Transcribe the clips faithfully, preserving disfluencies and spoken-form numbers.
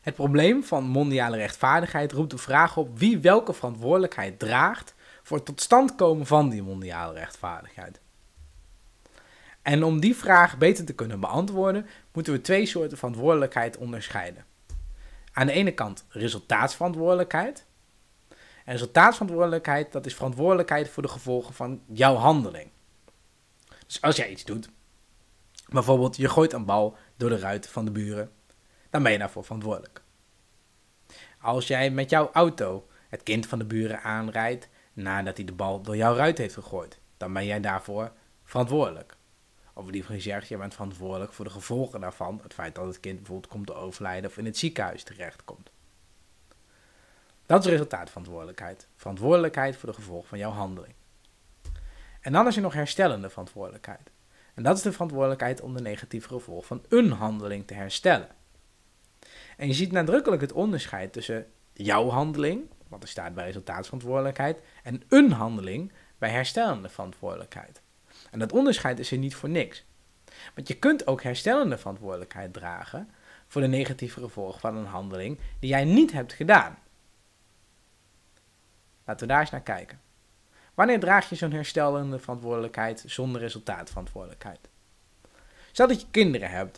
Het probleem van mondiale rechtvaardigheid roept de vraag op wie welke verantwoordelijkheid draagt voor het tot stand komen van die mondiale rechtvaardigheid. En om die vraag beter te kunnen beantwoorden, moeten we twee soorten verantwoordelijkheid onderscheiden. Aan de ene kant resultaatsverantwoordelijkheid. En resultaatsverantwoordelijkheid, dat is verantwoordelijkheid voor de gevolgen van jouw handeling. Dus als jij iets doet, bijvoorbeeld je gooit een bal door de ruit van de buren, dan ben je daarvoor verantwoordelijk. Als jij met jouw auto het kind van de buren aanrijdt nadat hij de bal door jouw ruit heeft gegooid, dan ben jij daarvoor verantwoordelijk. Of liever gezegd, je bent verantwoordelijk voor de gevolgen daarvan, het feit dat het kind bijvoorbeeld komt te overlijden of in het ziekenhuis terechtkomt. Dat is resultaatverantwoordelijkheid. Verantwoordelijkheid voor de gevolgen van jouw handeling. En dan is er nog herstellende verantwoordelijkheid. En dat is de verantwoordelijkheid om de negatieve gevolgen van een handeling te herstellen. En je ziet nadrukkelijk het onderscheid tussen jouw handeling, wat er staat bij resultaatsverantwoordelijkheid, en een handeling bij herstellende verantwoordelijkheid. En dat onderscheid is er niet voor niks. Want je kunt ook herstellende verantwoordelijkheid dragen voor de negatieve gevolgen van een handeling die jij niet hebt gedaan. Laten we daar eens naar kijken. Wanneer draag je zo'n herstellende verantwoordelijkheid zonder resultaatverantwoordelijkheid? Stel dat je kinderen hebt,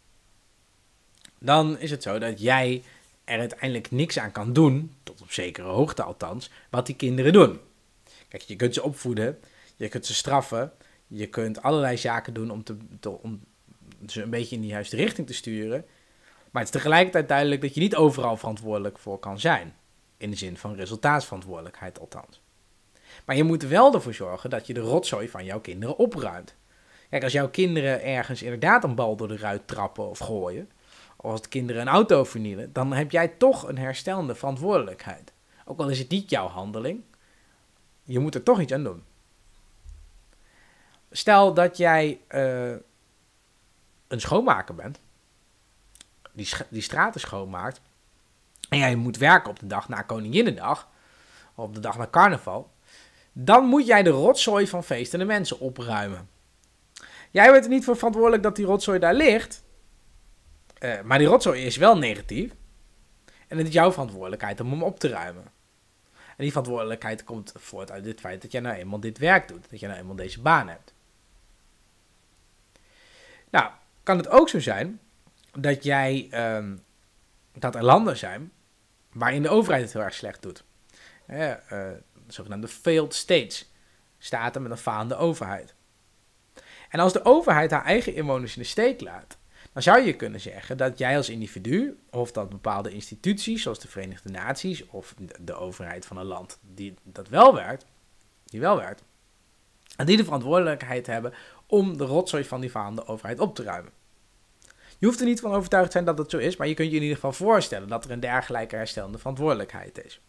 dan is het zo dat jij er uiteindelijk niks aan kan doen, tot op zekere hoogte althans, wat die kinderen doen. Kijk, je kunt ze opvoeden, je kunt ze straffen, je kunt allerlei zaken doen om, te, te, om ze een beetje in de juiste richting te sturen, maar het is tegelijkertijd duidelijk dat je niet overal verantwoordelijk voor kan zijn. In de zin van resultaatsverantwoordelijkheid althans. Maar je moet er wel ervoor zorgen dat je de rotzooi van jouw kinderen opruimt. Kijk, als jouw kinderen ergens inderdaad een bal door de ruit trappen of gooien, of als de kinderen een auto vernielen, dan heb jij toch een herstellende verantwoordelijkheid. Ook al is het niet jouw handeling, je moet er toch iets aan doen. Stel dat jij uh, een schoonmaker bent, die, sch- die straten schoonmaakt, en jij moet werken op de dag na Koninginnedag, of op de dag na carnaval, dan moet jij de rotzooi van feestende mensen opruimen. Jij bent er niet voor verantwoordelijk dat die rotzooi daar ligt, uh, maar die rotzooi is wel negatief, en het is jouw verantwoordelijkheid om hem op te ruimen. En die verantwoordelijkheid komt voort uit het feit dat jij nou eenmaal dit werk doet, dat jij nou eenmaal deze baan hebt. Nou, kan het ook zo zijn dat jij, uh, dat er landen zijn waarin de overheid het heel erg slecht doet. Eh, uh, de zogenaamde failed states. Staten met een falende overheid. En als de overheid haar eigen inwoners in de steek laat, dan zou je kunnen zeggen dat jij als individu, of dat bepaalde instituties zoals de Verenigde Naties of de, de overheid van een land die dat wel werkt, die wel werkt, en die de verantwoordelijkheid hebben om de rotzooi van die falende overheid op te ruimen. Je hoeft er niet van overtuigd te zijn dat dat zo is, maar je kunt je in ieder geval voorstellen dat er een dergelijke herstellende verantwoordelijkheid is.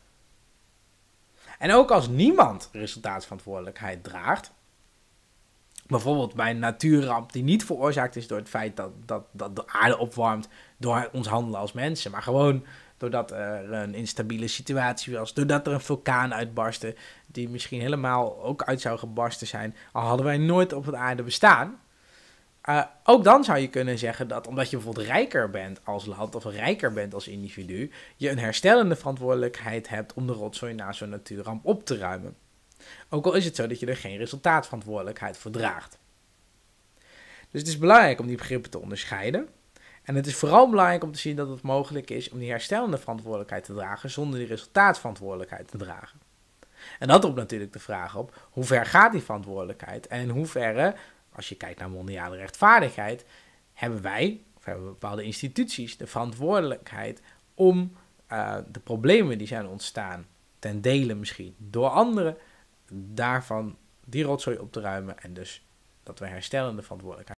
En ook als niemand resultaatsverantwoordelijkheid draagt, bijvoorbeeld bij een natuurramp die niet veroorzaakt is door het feit dat, dat, dat de aarde opwarmt door ons handelen als mensen, maar gewoon doordat er een instabiele situatie was, doordat er een vulkaan uitbarstte die misschien helemaal ook uit zou gebarsten zijn, al hadden wij nooit op de aarde bestaan. Uh, ook dan zou je kunnen zeggen dat omdat je bijvoorbeeld rijker bent als land of rijker bent als individu, je een herstellende verantwoordelijkheid hebt om de rotzooi na zo'n natuurramp op te ruimen. Ook al is het zo dat je er geen resultaatverantwoordelijkheid voor draagt. Dus het is belangrijk om die begrippen te onderscheiden. En het is vooral belangrijk om te zien dat het mogelijk is om die herstellende verantwoordelijkheid te dragen zonder die resultaatsverantwoordelijkheid te dragen. En dat roept natuurlijk de vraag op, hoe ver gaat die verantwoordelijkheid en in hoeverre, als je kijkt naar mondiale rechtvaardigheid, hebben wij, of hebben bepaalde instituties, de verantwoordelijkheid om uh, de problemen die zijn ontstaan, ten dele misschien door anderen, daarvan die rotzooi op te ruimen en dus dat we herstellende verantwoordelijkheid